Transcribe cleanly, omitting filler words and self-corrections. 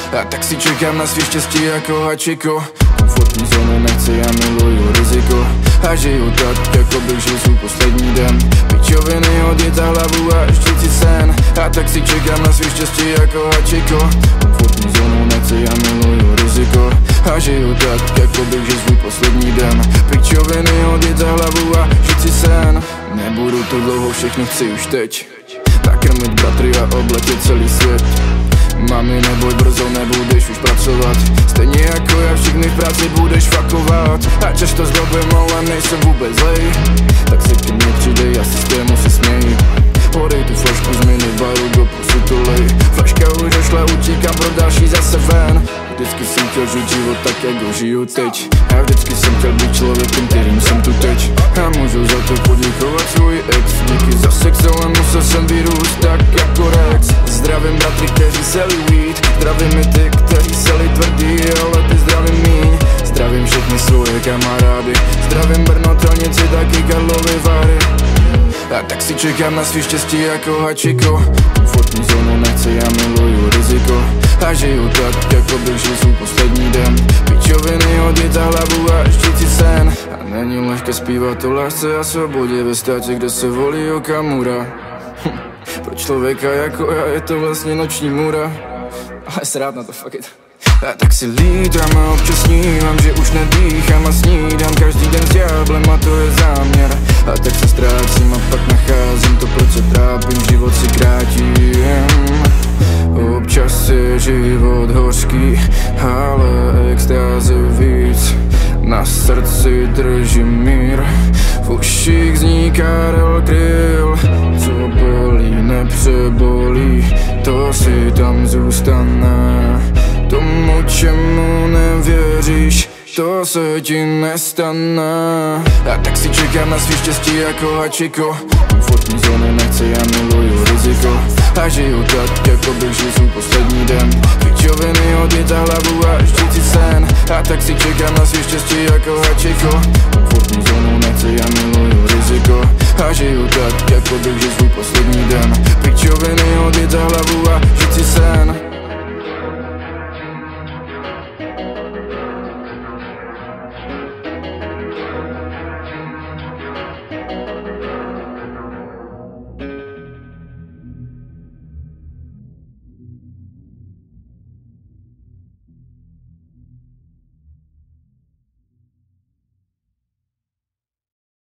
A tak si čekám na svý štěstí jako hačiko. Komfortní zónu nechci, já miluju riziko. A žiju tak, jako bych žil svůj poslední den. Pičoviny hodit za hlavu a žít si sen. A tak si čekám na svý štěstí jako hačiko. Komfortní zónu nechci, já miluju riziko. A žiju tak, jako bych žil svůj poslední den. Pičoviny hodit za hlavu a žít si sen. Nebudu to dlouho, všechno chci už teď. Nakrmit bratry a obletět celý svět. Mami, neboj, brzo nebudeš už pracovat. Stejně jako já, všichni v práci budeš fakovat. A často zlobím, ale nejsem vůbec zlej. Tak se ke mně přidej, já systému se směji. Podej tu flašku z minibaru, do pusu to lej. Flaška už došla, utíkám pro další zase ven. Vždycky jsem chtěl žít život tak, jak ho žiju teď. A vždycky jsem chtěl být člověkem, kterým jsem tu teď. A můžu za to poděkovat svůj ex. Díky za sex, ale musel jsem vyrůst tak jako Rex. Zdravím bratry, kteří seli weed. Zdravím i ty, kteří seli tvrdý, ale ty zdravím míň. Zdravím všechny svoje kamarády. Zdravím Brno, Telnici, taky Karlovy Vary. A tak si čekám na svý štěstí jako hačiko. Komfortní zónu nechci, já miluju riziko. A žiju tak, jako bych žil svůj poslední den. Pičoviny hodit za hlavu a žít si sen. A není lehké zpívat o lásce a svobodě ve státě, kde se volí Okamura. Pro člověka jako já je to vlastně noční můra. Ale srát na to, fuck it. A tak si lítám a občas snívám, že už nedýchám a snídám každý den s ďáblem a to je záměr. A tak se ztrácím a pak nacházím to, proč se trápím, život si krátím. Občas je život hořký, ale extáze víc. Na srdci držím mír, v uších zní Karel Kryl. Co bolí, nepřebolí, to si tam zůstane. Tomu, čemu nevěříš, to se ti nestane. A tak si čekám na svý štěstí jako hačiko. Komfortní zónu nechci, já miluju riziko. A žiju tak, jako bych žil svůj poslední den. Pičoviny hodit za hlavu a žít si sen. A tak si čekám na svý štěstí jako hačiko. Komfortní zónu nechci, já miluju riziko. A žiju tak, jako bych žil svůj poslední den. Pičoviny hodit za hlavu a žít si sen.